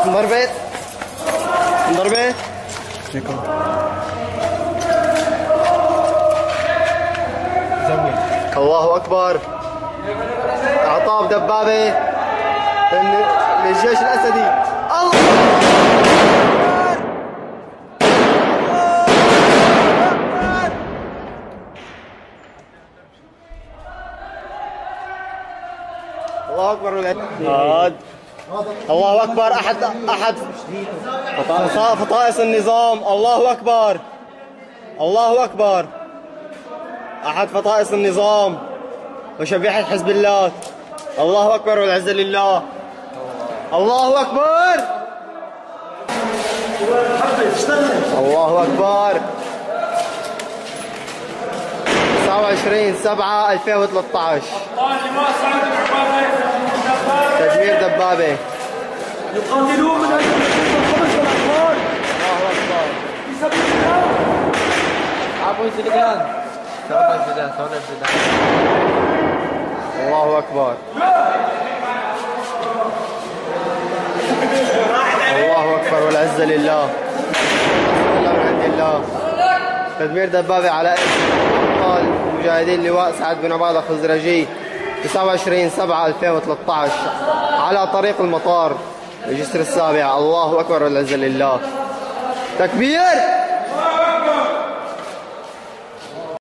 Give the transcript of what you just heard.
انضربت انضربت. الله اكبر. اعطاه دبابه للجيش الاسدي. الله اكبر. الله اكبر. احد فطائس النظام. الله اكبر. الله اكبر. احد فطائس النظام وشبيحة حزب الله. الله اكبر والعزة لله. الله اكبر. الله اكبر. 29/7/2013 تدمير دبابة. يقاتلون من اجل الخبز والاطفال. الله اكبر. في سبيل الله. عفوا الزلقان. ثورة الزلقان. ثورة الزلقان. الله اكبر. الله اكبر والعزة لله. الله من عند الله. تدمير دبابة على ابطال مجاهدين لواء سعد بن عبادة الخزرجي في 27/7/2013 على طريق المطار الجسر السابع. الله اكبر والعزة لله. تكبير.